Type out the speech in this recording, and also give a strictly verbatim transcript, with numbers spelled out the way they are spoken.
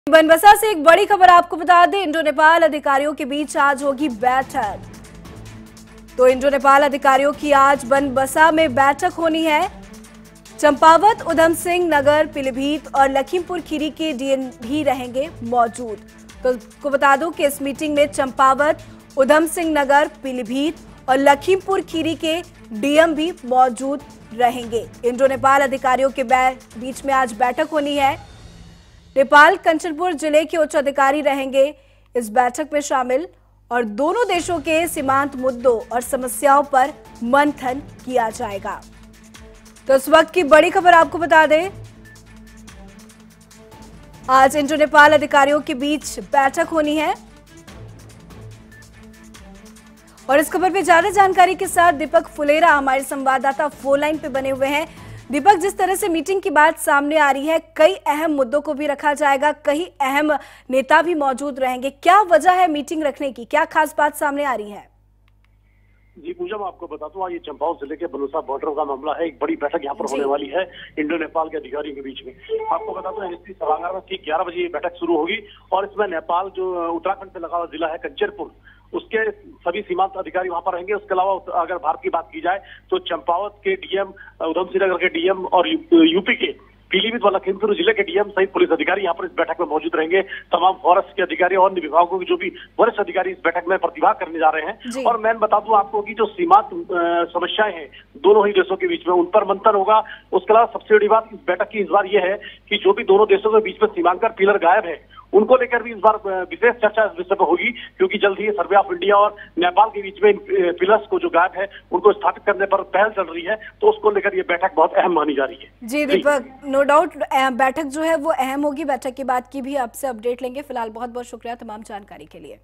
बनबसा से एक बड़ी खबर आपको बता दें, इंडो नेपाल अधिकारियों के बीच आज होगी बैठक। तो इंडो नेपाल अधिकारियों की आज बनबसा में बैठक होनी है। चंपावत, उधम सिंह नगर, पीलीभीत और लखीमपुर खीरी के डीएम भी रहेंगे मौजूद। तो आपको बता दूं कि इस मीटिंग में चंपावत, उधम सिंह नगर, पीलीभीत और लखीमपुर खीरी के डीएम भी मौजूद रहेंगे। इंडो नेपाल अधिकारियों के बीच में आज बैठक होनी है। नेपाल कंचनपुर जिले के उच्च अधिकारी रहेंगे इस बैठक में शामिल और दोनों देशों के सीमांत मुद्दों और समस्याओं पर मंथन किया जाएगा। तो इस वक्त की बड़ी खबर आपको बता दें, आज इंडो नेपाल अधिकारियों के बीच बैठक होनी है। और इस खबर पे ज्यादा जानकारी के साथ दीपक फुलेरा हमारे संवाददाता फोन लाइन पे बने हुए हैं। दीपक, जिस तरह से मीटिंग की बात सामने आ रही है, कई अहम मुद्दों को भी रखा जाएगा, कई अहम नेता भी मौजूद रहेंगे। क्या वजह है मीटिंग रखने की, क्या खास बात सामने आ रही है? जी पूजा, मैं आपको बता दूं, ये चंपावत जिले के बनबसा बॉर्डर का मामला है। एक बड़ी बैठक यहाँ पर होने वाली है इंडो नेपाल के अधिकारियों के बीच में। आपको बता दूं, एसपी सभागार में ठीक ग्यारह बजे ये बैठक शुरू होगी और इसमें नेपाल जो उत्तराखंड से लगा हुआ जिला है कंचनपुर, उसके सभी सीमांत अधिकारी वहां पर रहेंगे। उसके अलावा अगर भारत की बात की जाए तो चंपावत के डीएम, उधम सिंह नगर के डीएम और यूपी के पीलीभीत व लखीमपुर जिले के डीएम सहित पुलिस अधिकारी यहाँ पर इस बैठक में मौजूद रहेंगे। तमाम फॉरेस्ट के अधिकारी और अन्य विभागों के जो भी वरिष्ठ अधिकारी इस बैठक में प्रतिभाग करने जा रहे हैं। और मैं बता दूं आपको कि जो सीमांत समस्याएं हैं दोनों ही देशों के बीच में, उन पर मंथन होगा। उसके अलावा सबसे बड़ी बात इस बैठक की इस बार यह है कि जो भी दोनों देशों के बीच में सीमांकन पिलर गायब है, उनको लेकर भी इस बार विशेष चर्चा इस विषय पर होगी, क्योंकि जल्द ही सर्वे ऑफ इंडिया और नेपाल के बीच में पिलर्स को जो गायब है उनको स्थापित करने पर पहल चल रही है। तो उसको लेकर ये बैठक बहुत अहम मानी जा रही है। जी दीपक, नो डाउट बैठक जो है वो अहम होगी। बैठक के बाद की भी आपसे अपडेट लेंगे। फिलहाल बहुत बहुत शुक्रिया तमाम जानकारी के लिए।